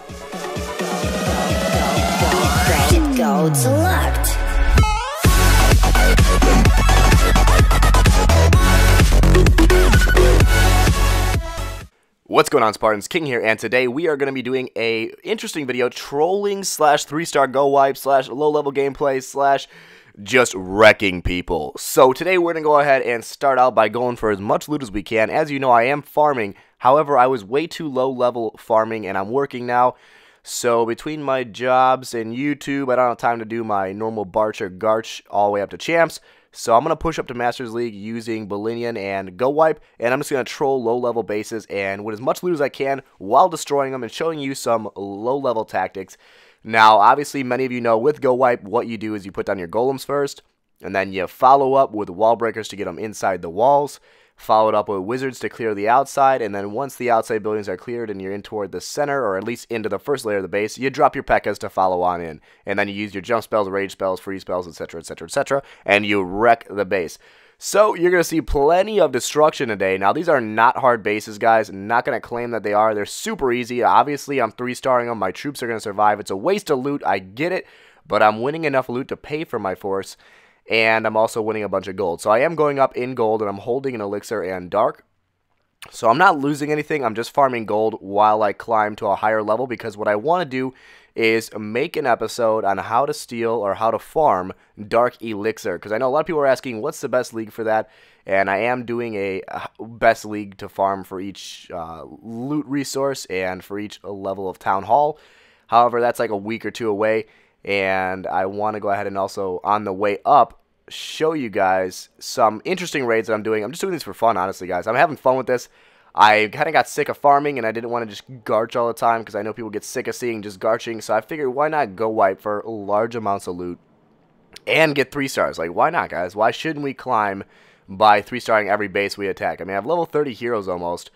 Go select. What's going on, Spartans? King here, and today we are going to be doing a interesting video trolling slash 3-star GoWipe slash low-level gameplay slash just wrecking people. So today we're going to go ahead and start out by going for as much loot as we can. As you know, I am farming. However, I was way too low-level farming, and I'm working now. So between my jobs and YouTube, I don't have time to do my normal Barch or Garch all the way up to Champs. So I'm going to push up to Masters League using Bolinian and GoWipe, and I'm just going to troll low-level bases and with as much loot as I can while destroying them and showing you some low-level tactics. Now, obviously, many of you know with GoWipe, what you do is you put down your golems first, and then you follow up with wall breakers to get them inside the walls, follow it up with wizards to clear the outside, and then once the outside buildings are cleared and you're in toward the center, or at least into the first layer of the base, you drop your P.E.K.K.A.s to follow on in. And then you use your jump spells, rage spells, freeze spells, etc., etc., etc., and you wreck the base. So you're going to see plenty of destruction today. Now, these are not hard bases, guys. I'm not going to claim that they are. They're super easy. Obviously, I'm 3-starring them. My troops are going to survive. It's a waste of loot. I get it, but I'm winning enough loot to pay for my force. And I'm also winning a bunch of gold. So I am going up in gold, and I'm holding an elixir and dark. So I'm not losing anything. I'm just farming gold while I climb to a higher level, because what I want to do is make an episode on how to steal or how to farm dark elixir. Because I know a lot of people are asking, what's the best league for that? And I am doing a best league to farm for each loot resource and for each level of town hall. However, that's like a week or two away. And I want to go ahead and also, on the way up, show you guys some interesting raids that I'm doing. I'm just doing these for fun, honestly, guys. I'm having fun with this. I kind of got sick of farming, and I didn't want to just garch all the time, because I know people get sick of seeing just garching. So I figured, why not GoWipe for large amounts of loot and get 3 stars? Like, why not, guys? Why shouldn't we climb by 3-starring every base we attack? I mean, I have level 30 heroes almost,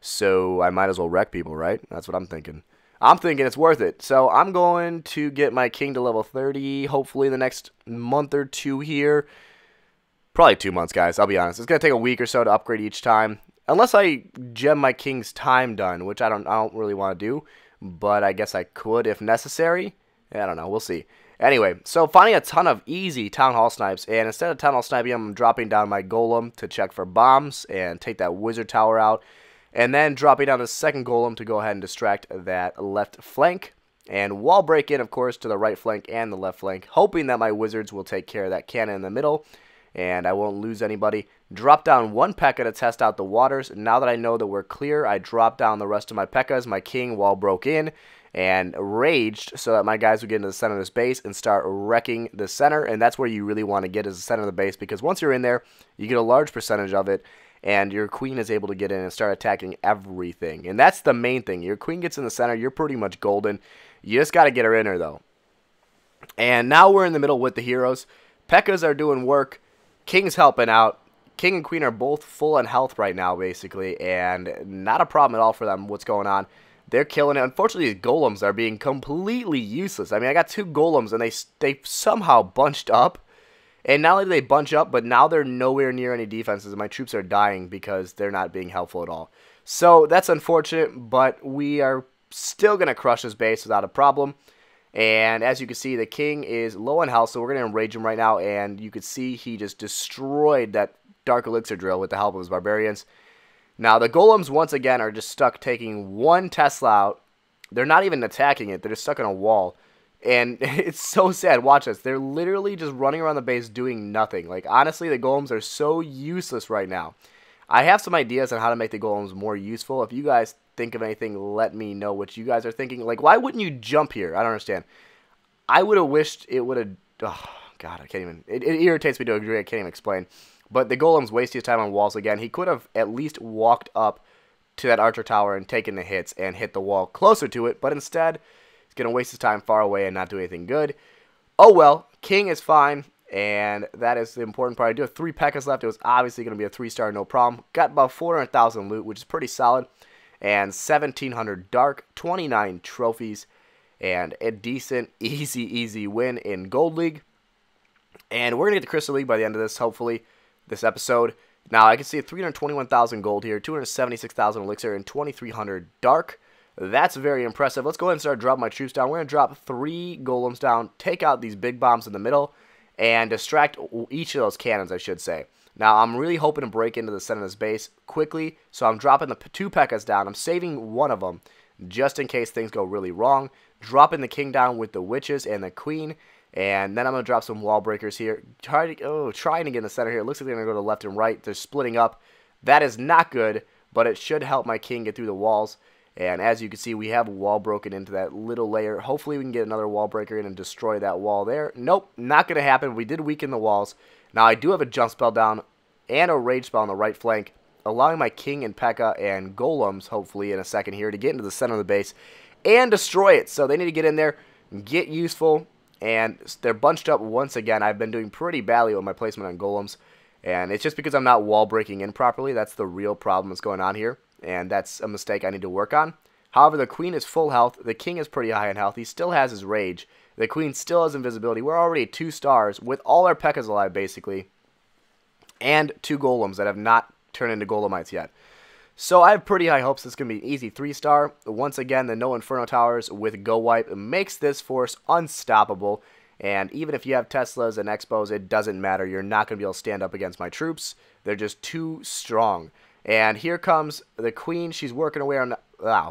so I might as well wreck people, right? That's what I'm thinking. I'm thinking it's worth it. So I'm going to get my king to level 30, hopefully in the next month or two here. Probably 2 months, guys, I'll be honest. It's going to take a week or so to upgrade each time. Unless I gem my king's time done, which I don't really want to do. But I guess I could if necessary. I don't know, we'll see. Anyway, so finding a ton of easy town hall snipes. And instead of town hall sniping, I'm dropping down my golem to check for bombs and take that wizard tower out. And then dropping down the second golem to go ahead and distract that left flank. And wall break in, of course, to the right flank and the left flank, hoping that my wizards will take care of that cannon in the middle, and I won't lose anybody. Drop down 1 P.E.K.K.A. to test out the waters. Now that I know that we're clear, I drop down the rest of my P.E.K.K.A.s. My king wall broke in and raged so that my guys would get into the center of this base and start wrecking the center. And that's where you really want to get, is the center of the base, because once you're in there, you get a large percentage of it. And your queen is able to get in and start attacking everything. And that's the main thing. Your queen gets in the center, you're pretty much golden. You just got to get her in there, though. And now we're in the middle with the heroes. P.E.K.K.A.s are doing work. King's helping out. King and queen are both full on health right now, basically. And not a problem at all for them, what's going on. They're killing it. Unfortunately, these golems are being completely useless. I mean, I got 2 golems, and they somehow bunched up. And not only do they bunch up, but now they're nowhere near any defenses. And my troops are dying because they're not being helpful at all. So that's unfortunate, but we are still going to crush this base without a problem. And as you can see, the king is low on health, so we're going to enrage him right now. And you can see he just destroyed that dark elixir drill with the help of his barbarians. Now, the golems, once again, are just stuck taking 1 Tesla out. They're not even attacking it. They're just stuck in a wall. And it's so sad. Watch this. They're literally just running around the base doing nothing. Like, honestly, the golems are so useless right now. I have some ideas on how to make the golems more useful. If you guys think of anything, let me know what you guys are thinking. Like, why wouldn't you jump here? I don't understand. I would have wished it would have... Oh, God, I can't even... It irritates me to a degree I can't even explain. But the golem's wasting his time on walls again. He could have at least walked up to that archer tower and taken the hits and hit the wall closer to it. But instead... he's going to waste his time far away and not do anything good. Oh well, king is fine, and that is the important part. I do have 3 P.E.K.K.A.s left. It was obviously going to be a 3-star, no problem. Got about 400,000 loot, which is pretty solid, and 1,700 dark, 29 trophies, and a decent, easy win in Gold League. And we're going to get the Crystal League by the end of this, hopefully, this episode. Now, I can see 321,000 gold here, 276,000 elixir, and 2,300 dark. That's very impressive. Let's go ahead and start dropping my troops down. We're going to drop 3 golems down, take out these big bombs in the middle, and distract each of those cannons, I should say. Now, I'm really hoping to break into the center of this base quickly, so I'm dropping the 2 P.E.K.K.A.s down. I'm saving one of them just in case things go really wrong. Dropping the king down with the witches and the queen, and then I'm going to drop some wall breakers here. Trying to get in the center here. It looks like they're going to go to left and right. They're splitting up. That is not good, but it should help my king get through the walls. And as you can see, we have a wall broken into that little layer. Hopefully we can get another wall breaker in and destroy that wall there. Nope, not going to happen. We did weaken the walls. Now I do have a jump spell down and a rage spell on the right flank, allowing my king and P.E.K.K.A. and golems, hopefully in a second here, to get into the center of the base and destroy it. So they need to get in there, get useful, and they're bunched up once again. I've been doing pretty badly with my placement on golems, and it's just because I'm not wall breaking in properly. That's the real problem that's going on here, and that's a mistake I need to work on. However, the queen is full health. The king is pretty high in health. He still has his rage. The queen still has invisibility. We're already 2 stars with all our P.E.K.K.A.s alive, basically, and 2 golems that have not turned into golemites yet. So I have pretty high hopes this is going to be an easy 3-star. Once again, the no Inferno Towers with GoWipe makes this force unstoppable. And even if you have Teslas and Expos, it doesn't matter. You're not going to be able to stand up against my troops. They're just too strong. And here comes the queen. She's working her way around,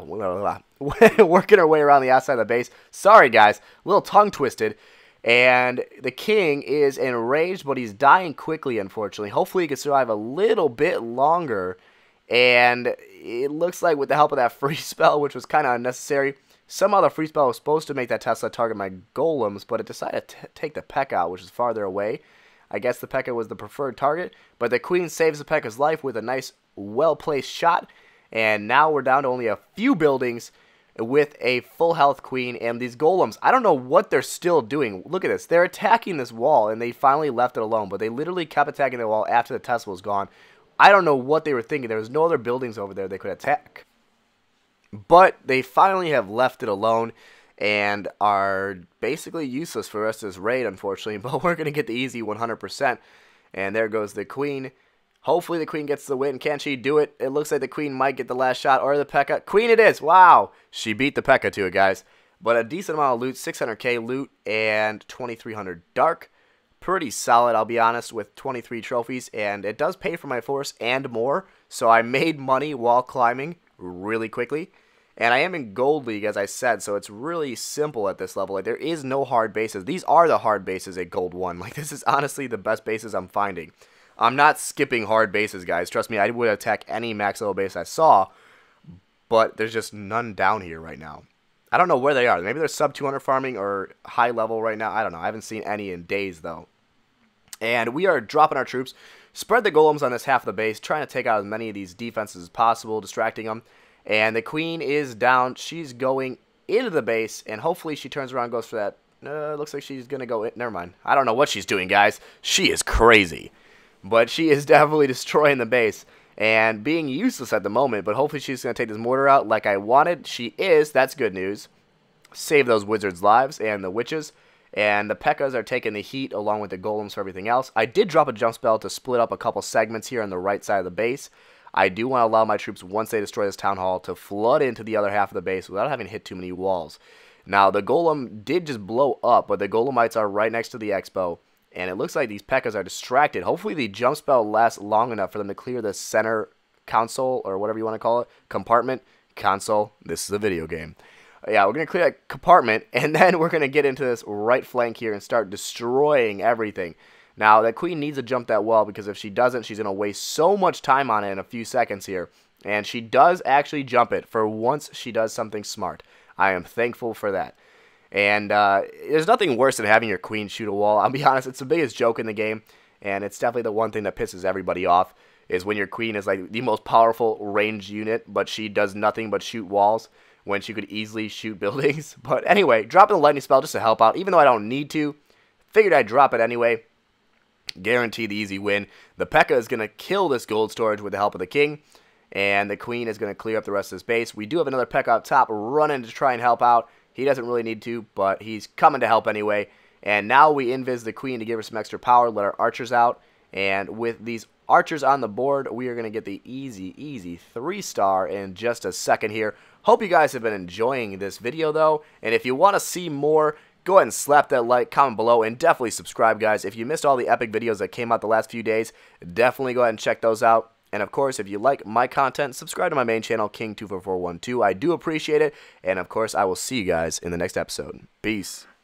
working her way around the outside of the base. Sorry, guys. A little tongue twisted. And the king is enraged, but he's dying quickly, unfortunately. Hopefully he can survive a little bit longer. And it looks like with the help of that free spell, which was kind of unnecessary, somehow the free spell was supposed to make that Tesla target my golems, but it decided to take the P.E.K.K.A. out, which is farther away. I guess the P.E.K.K.A. was the preferred target, but the queen saves the P.E.K.K.A.'s life with a nice, well-placed shot. And now we're down to only a few buildings with a full health queen and these golems. I don't know what they're still doing. Look at this. They're attacking this wall, and they finally left it alone, but they literally kept attacking the wall after the Tesla was gone. I don't know what they were thinking. There was no other buildings over there they could attack. But they finally have left it alone and are basically useless for us this raid, unfortunately. But we're going to get the easy 100%. And there goes the queen. Hopefully the queen gets the win. Can she do it? It looks like the queen might get the last shot or the P.E.K.K.A. Queen it is. Wow. She beat the P.E.K.K.A. to it, guys. But a decent amount of loot. 600k loot and 2300 dark. Pretty solid, I'll be honest, with 23 trophies. And it does pay for my force and more. So I made money while climbing really quickly. And I am in Gold League, as I said, so it's really simple at this level. Like, there is no hard bases. These are the hard bases at Gold 1. Like, this is honestly the best bases I'm finding. I'm not skipping hard bases, guys. Trust me, I would attack any max level base I saw, but there's just none down here right now. I don't know where they are. Maybe they're sub 200 farming or high level right now. I don't know. I haven't seen any in days, though. And we are dropping our troops. Spread the golems on this half of the base, trying to take out as many of these defenses as possible, distracting them. And the queen is down. She's going into the base, and hopefully she turns around and goes for that. Looks like she's going to go in. Never mind. I don't know what she's doing, guys. She is crazy. But she is definitely destroying the base and being useless at the moment. But hopefully she's going to take this mortar out like I wanted. She is. That's good news. Save those wizards' lives and the witches. And the P.E.K.K.A.s are taking the heat along with the golems for everything else. I did drop a jump spell to split up a couple segments here on the right side of the base. I do want to allow my troops, once they destroy this town hall, to flood into the other half of the base without having to hit too many walls. Now, the golem did just blow up, but the golemites are right next to the expo. And it looks like these P.E.K.K.A.s are distracted. Hopefully the jump spell lasts long enough for them to clear the center console, or whatever you want to call it, compartment, console. This is a video game. Yeah, we're going to clear that compartment, and then we're going to get into this right flank here and start destroying everything. Now, that queen needs to jump that wall, because if she doesn't, she's going to waste so much time on it in a few seconds here. And she does actually jump it. For once, she does something smart. I am thankful for that. And there's nothing worse than having your queen shoot a wall. I'll be honest, it's the biggest joke in the game, and it's definitely the one thing that pisses everybody off, is when your queen is like the most powerful ranged unit, but she does nothing but shoot walls when she could easily shoot buildings. But anyway, dropping the lightning spell just to help out, even though I don't need to. Figured I'd drop it anyway. Guarantee the easy win. The P.E.K.K.A. is going to kill this gold storage with the help of the king, and the queen is going to clear up the rest of this base. We do have another P.E.K.K.A. up top running to try and help out. He doesn't really need to, but he's coming to help anyway. And now we invis the queen to give her some extra power, let our archers out. And with these archers on the board, we are going to get the easy 3-star in just a second here. Hope you guys have been enjoying this video though, and if you want to see more, go ahead and slap that like, comment below, and definitely subscribe, guys. If you missed all the epic videos that came out the last few days, definitely go ahead and check those out. And of course, if you like my content, subscribe to my main channel, King24412. I do appreciate it, and of course, I will see you guys in the next episode. Peace.